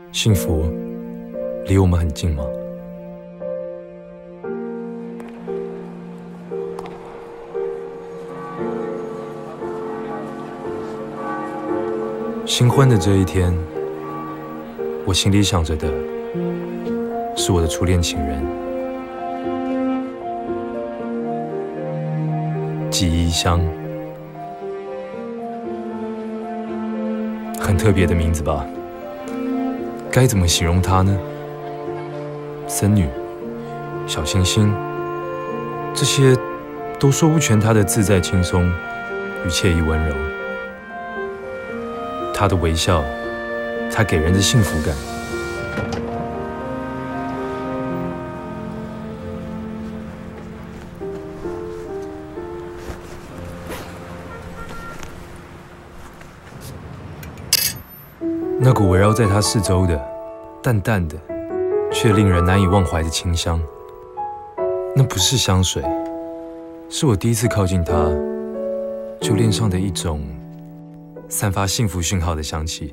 幸福离我们很近吗？新婚的这一天，我心里想着的是我的初恋情人。记忆乡，很特别的名字吧？该怎么形容她呢？森女、小清新，这些都说不全她的自在轻松与惬意温柔。她的微笑，她给人的幸福感。那股围绕在她四周的淡淡的，却令人难以忘怀的清香，那不是香水，是我第一次靠近她就恋上的一种散发幸福讯号的香气。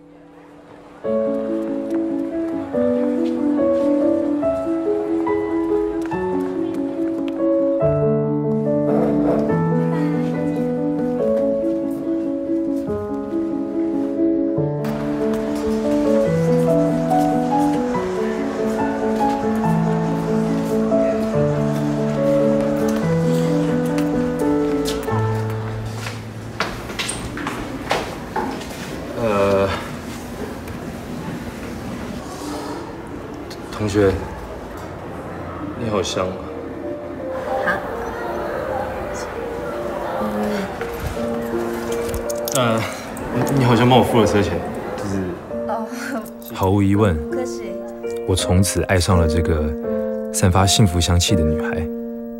同学，你好香啊！你好像帮我付了车钱，就是毫无疑问， 可是我从此爱上了这个散发幸福香气的女孩。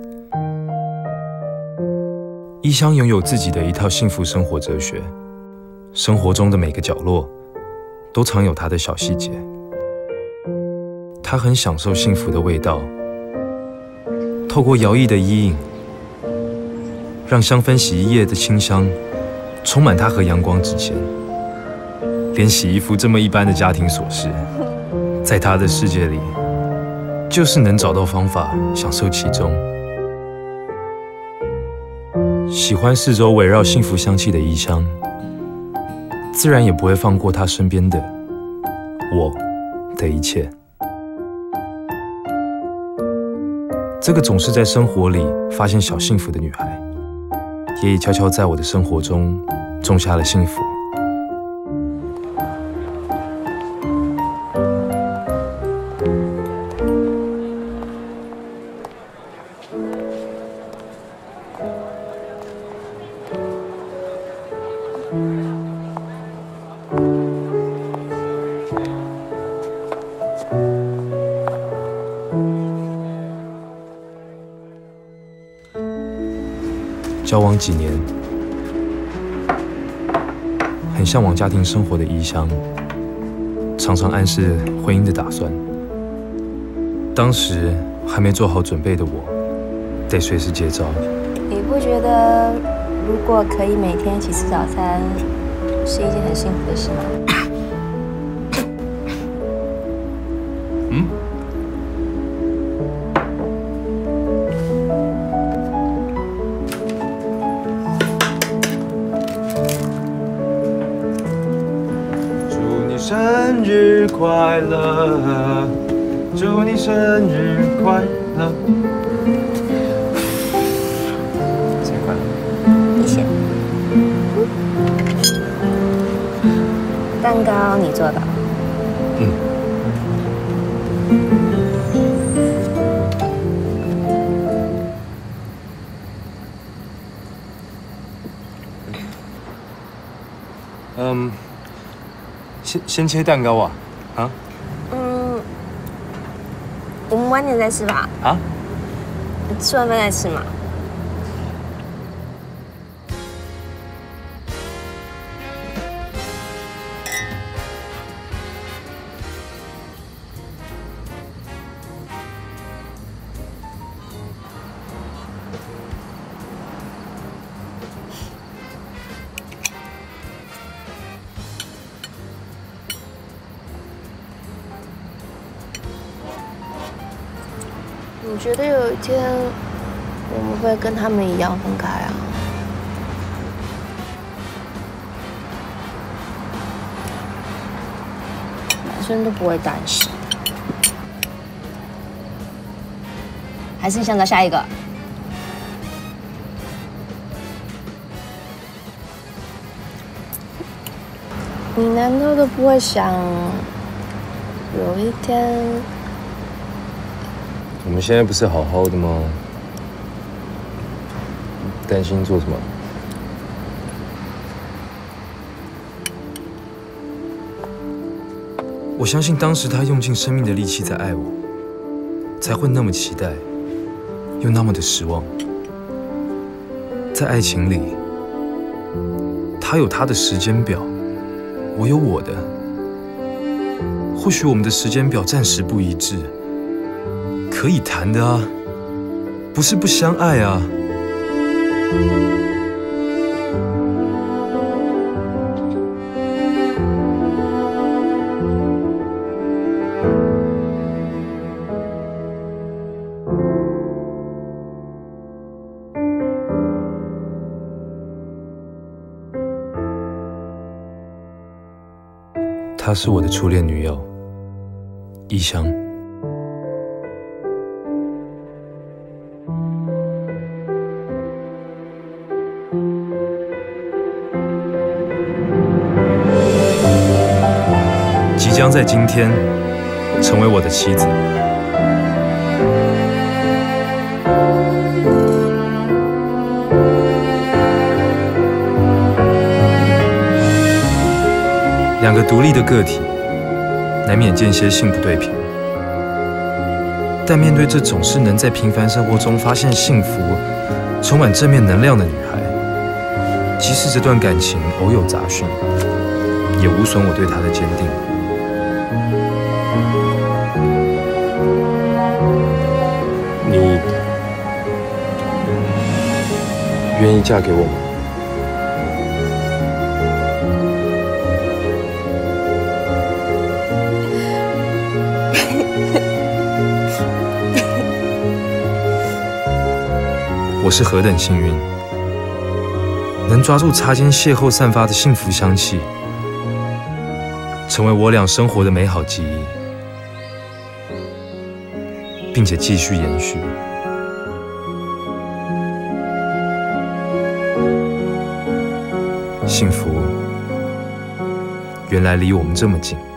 伊香拥有自己的一套幸福生活哲学，生活中的每个角落都藏有她的小细节。她很享受幸福的味道，透过摇曳的衣影，让香氛洗衣液的清香充满她和阳光之间。连洗衣服这么一般的家庭琐事，在她的世界里，就是能找到方法享受其中。喜欢四周围绕幸福香气的伊香，自然也不会放过她身边的我的一切。这个总是在生活里发现小幸福的女孩，也已悄悄在我的生活中种下了幸福。交往几年，很向往家庭生活的伊香，常常暗示婚姻的打算。当时还没做好准备的我，得随时接招。 你不觉得，如果可以每天一起吃早餐，是一件很幸福的事吗？ 生日快乐，祝你生日快乐。生日快乐！ 你先。蛋糕你做的？先切蛋糕啊？啊？ 我们晚点再吃吧。 啊？ 吃完饭再吃嘛。 你觉得有一天我们会跟他们一样分开啊？男生都不会担心，还是你想找下一个？你难道都不会想有一天？ 我们现在不是好好的吗？担心做什么？我相信当时他用尽生命的力气在爱我，才会那么期待，又那么的失望。在爱情里，他有他的时间表，我有我的。或许我们的时间表暂时不一致，可以谈的啊，不是不相爱啊。她是我的初恋女友，异乡。即将在今天成为我的妻子。两个独立的个体，难免间些性不对平。但面对这总是能在平凡生活中发现幸福、充满正面能量的女孩，即使这段感情偶有杂讯，也无损我对她的坚定。你愿意嫁给我吗？我是何等幸运，能抓住擦肩邂逅散发的幸福香气，成为我俩生活的美好记忆，并且继续延续。幸福原来离我们这么近。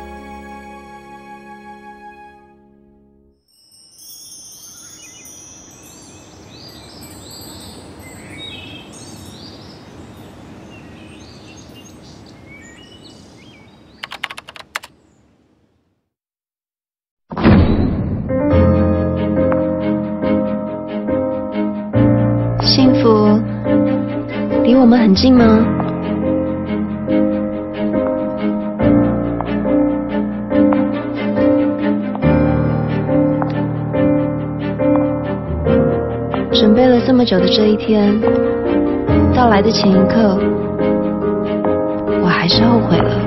幸福离我们很近吗？准备了这么久的这一天，到来的前一刻，我还是后悔了。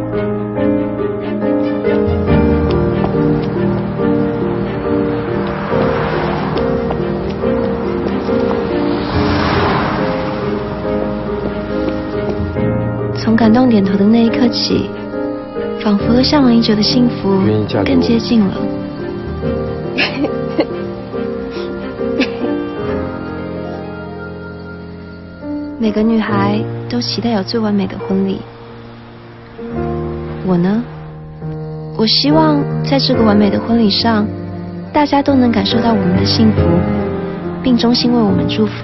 从感动点头的那一刻起，仿佛向往已久的幸福更接近了。每个女孩都期待有最完美的婚礼，我呢？我希望在这个完美的婚礼上，大家都能感受到我们的幸福，并衷心为我们祝福。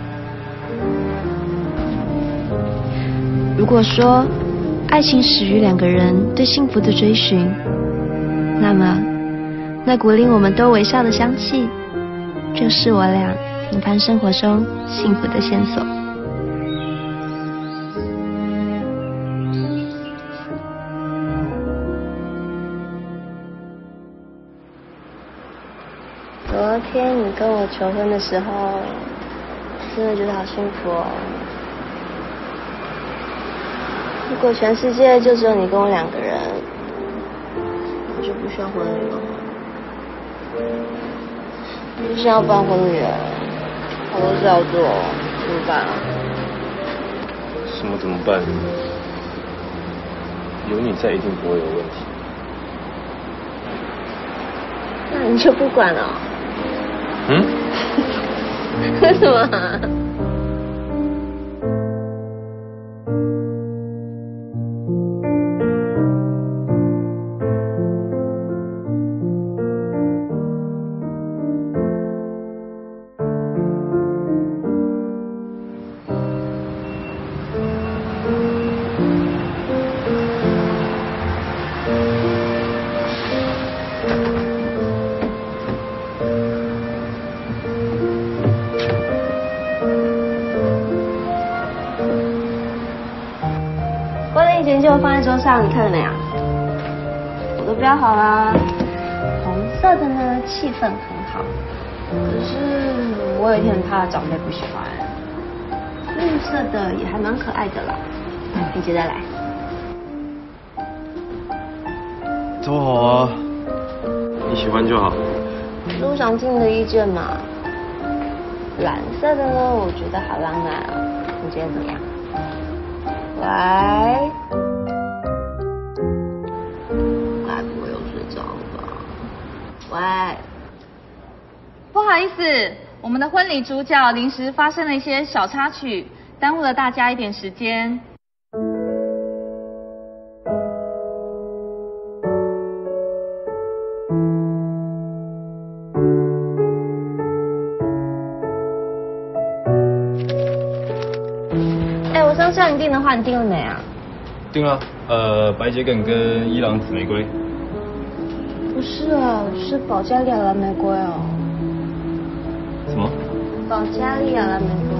如果说爱情始于两个人对幸福的追寻，那么那股令我们都微笑的香气，就是我俩平凡生活中幸福的线索。 昨天你跟我求婚的时候，真的觉得好幸福哦。如果全世界就只有你跟我两个人，我就不需要婚礼了。 不是要办婚礼了，好多事要做，怎么办啊？ 什么怎么办？有你在，一定不会有问题。 那你就不管了？ 嗯？ 为什么啊？研究放在桌上，你看了没啊？我都标好啦。红色的呢，气氛很好，可是我有一点怕长辈不喜欢。绿色的也还蛮可爱的啦，你接着来。 都好啊，你喜欢就好。 都想听你的意见嘛。蓝色的呢，我觉得好浪漫啊，你觉得怎么样？喂。喂， 不好意思，我们的婚礼主角临时发生了一些小插曲，耽误了大家一点时间。 我上次让你订的话，你订了没啊？ 订了，白桔梗跟伊朗紫玫瑰。 不是啊，是保加利亚蓝玫瑰哦。 什么？ 保加利亚蓝玫瑰。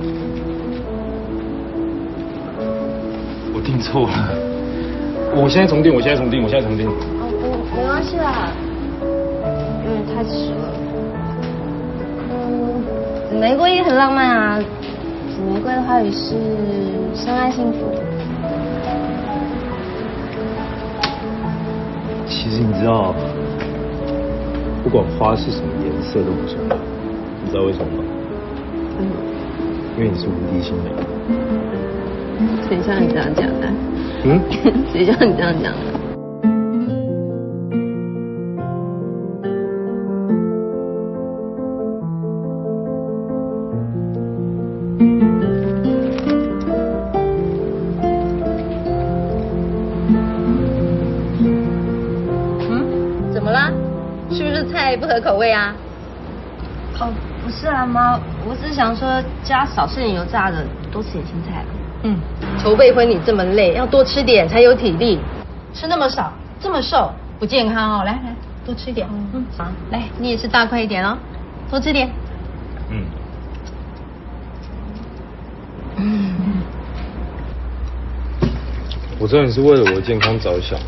我订错了。我现在重订。 哦，没关系啦，有点太迟了。紫玫瑰也很浪漫啊。紫玫瑰的话语是相爱幸福。 其实你知道，不管花是什么颜色都不重要，你知道为什么吗？因为你是无敌星美。 谁叫你这样讲的？谁叫你这样讲的？怎么啦？是不是菜不合口味啊？哦，不是啊，妈，我只是想说加少吃点油炸的，多吃点青菜。筹备婚礼这么累，要多吃点才有体力。吃那么少，这么瘦，不健康哦。来，多吃一点。好，来，你也吃大块一点哦，多吃点。 我知道你是为了我的健康着想，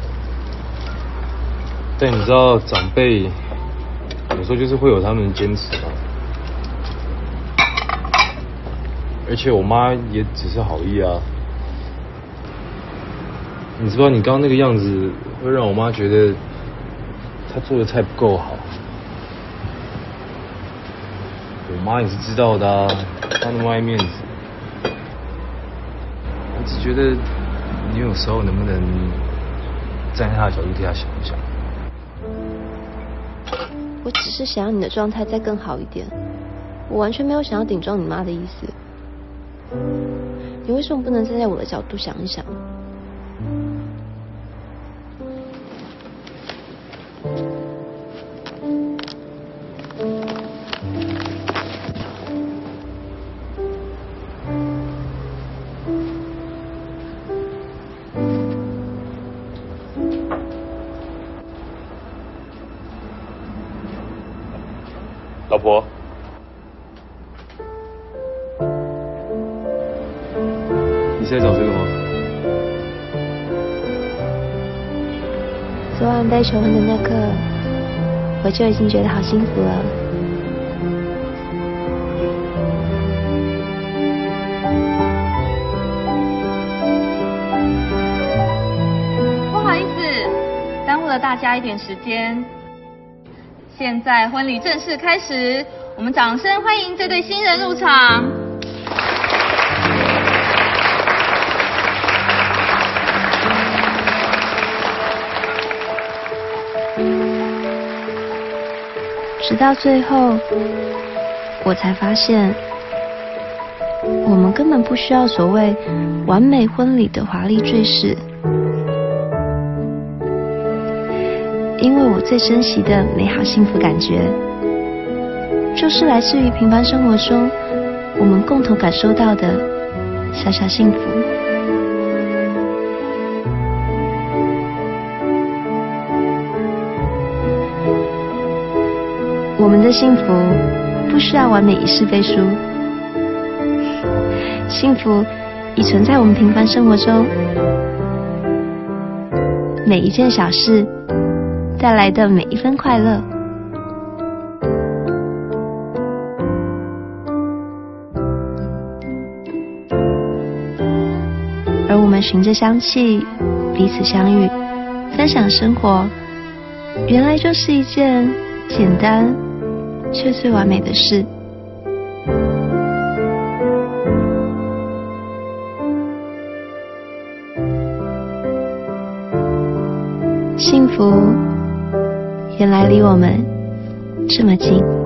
但你知道长辈有时候就是会有他们的坚持嘛。而且我妈也只是好意啊。你知道你刚刚那个样子会让我妈觉得她做的菜不够好。我妈也是知道的啊，她那么爱面子。我只觉得你有时候能不能站在她的角度替她想一想？ 我只是想要你的状态再更好一点，我完全没有想要顶撞你妈的意思。你为什么不能站在我的角度想一想？ 老婆，你是在找这个吗？ 昨晚被求婚的那刻，我就已经觉得好幸福了。 不好意思，耽误了大家一点时间。 现在婚礼正式开始，我们掌声欢迎这对新人入场。 直到最后，我才发现，我们根本不需要所谓完美婚礼的华丽坠饰，因为我最珍惜的美好幸福感觉，就是来自于平凡生活中我们共同感受到的小小幸福。我们的幸福不需要完美以示背书，幸福已存在我们平凡生活中每一件小事带来的每一分快乐。而我们循着香气彼此相遇，分享生活，原来就是一件简单却最完美的事。幸福原来离我们这么近。